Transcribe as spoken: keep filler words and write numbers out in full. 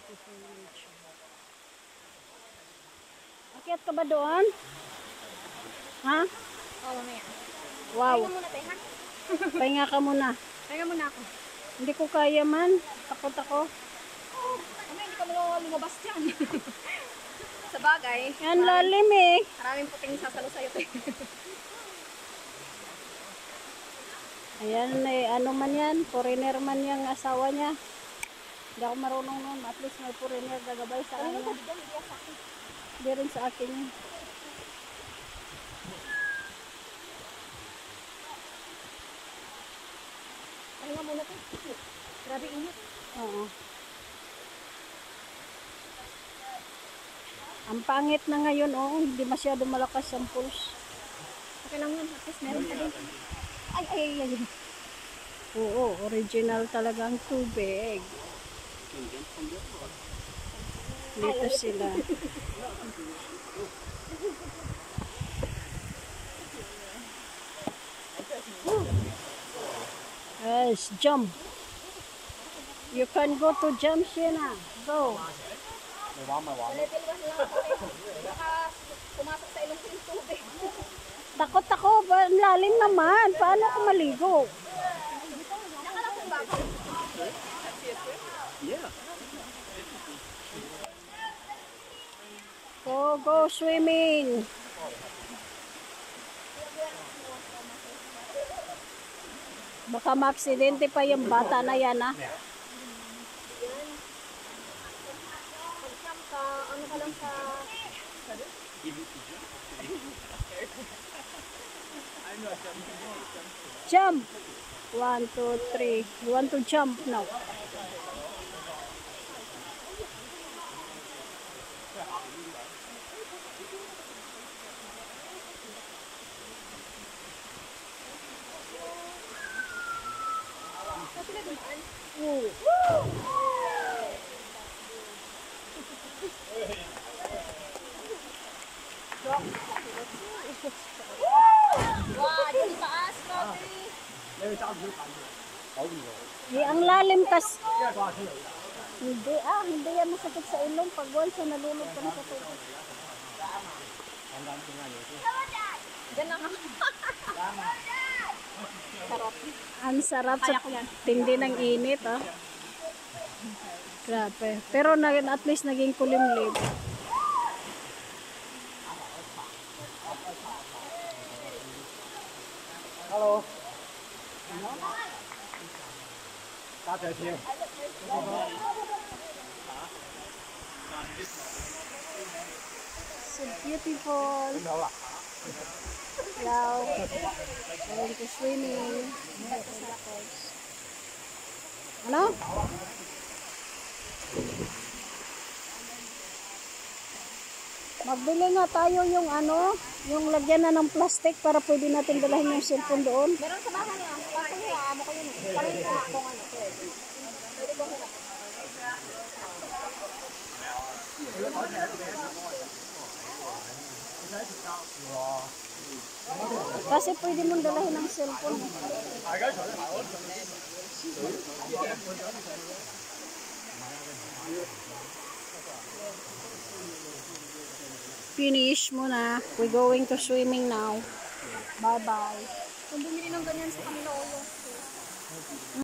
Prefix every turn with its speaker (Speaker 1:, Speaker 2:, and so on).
Speaker 1: beautiful nature. Akyat ka ba doon? Ha?
Speaker 2: Oo, oh, mamaya.
Speaker 1: Wow.
Speaker 2: Pahinga muna tayo, ha?
Speaker 1: Pahinga ka muna.
Speaker 2: Pahinga muna ako.
Speaker 1: Hindi ko kaya man. Takot ako.
Speaker 2: Oh, mamaya hindi ka mo lumabas dyan. Sa bagay.
Speaker 1: Yan lalim eh.
Speaker 2: Maraming puting sasalo sa'yo.
Speaker 1: Ayan eh, ano man yan, foreigner man yung asawa niya. Hindi ako marunong nun, at least may foreigner gagabay sa kanya. Hindi rin sa akin yun.
Speaker 2: Pahinga muna to. Grabe init.
Speaker 1: Oo. Ang pangit na ngayon, oh, hindi masyado malakas ang pulse.
Speaker 2: Okay lang yun, at least meron ka din. Ay, ay, ay, ay.
Speaker 1: Oo, original talagang tubig. Dito sila. Yes, jump. You can go to jump, Sienna. Go.
Speaker 2: Palitin ba sila ako eh. Baka pumasok sa ilong ko yung tubig.
Speaker 1: Takot ako, ba? Ang lalim naman. Paano ako maligo?
Speaker 2: Nakalap yung bago.
Speaker 3: Yeah.
Speaker 1: Go, go swimming. Baka maaksidente pa yung bata na yan, ah.
Speaker 2: Pag-jump ka, ano ka lang sa...
Speaker 1: Jump. One, two, three. You want to jump now? Ooh.
Speaker 2: Wow, dyan taas, grabe.
Speaker 1: Eh, ang lalim kas. Hindi ah, hindi yan masakit sa ilong pag once na nalulog ka na sa tubig.
Speaker 2: Dyan na ka. Sarap.
Speaker 1: Ang sarap sa
Speaker 2: Kaya ko yan.
Speaker 1: tindi ng init ah. Grabe. Pero na, at least naging kulimlim.
Speaker 3: Hello. Đá trời chiều.
Speaker 1: So beautiful.
Speaker 3: Đâu là?
Speaker 1: Wow. Going to swimming. Ano? Magbili nga tayo yung ano, yung lagyan na ng plastic para pwede natin dalahin yung cellphone doon.
Speaker 2: Meron sa bahay niya. Parang yung amo ko yun. Parang yung amo ko ano. Pwede ko ko
Speaker 1: Kasi pwede mong dalahin ng cellphone. Finish muna. We're going to swimming now. Bye-bye.
Speaker 2: Kung bumili ng ganyan sa kanila ulo.